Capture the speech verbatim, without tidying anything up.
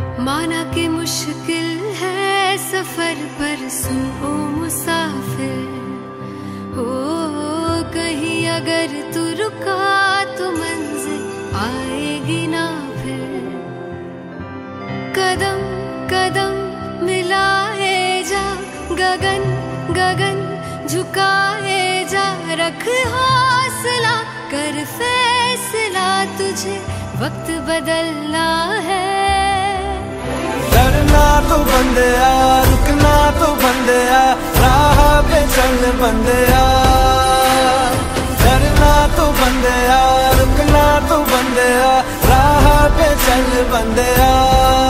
माना कि मुश्किल है सफर पर सुन ओ मुसाफिर, हो कहीं अगर तू रुका तो मंजिल आएगी ना फिर। कदम कदम मिलाए जा, गगन गगन झुकाए जा, रख हौसला कर फैसला, तुझे वक्त बदलना है। डरना तो बंदिया, रुकना तो बंदिया, राह पे चल बंदिया। डरना तो बंदिया, रुकना तो बंदिया, राह पे चल बंदिया।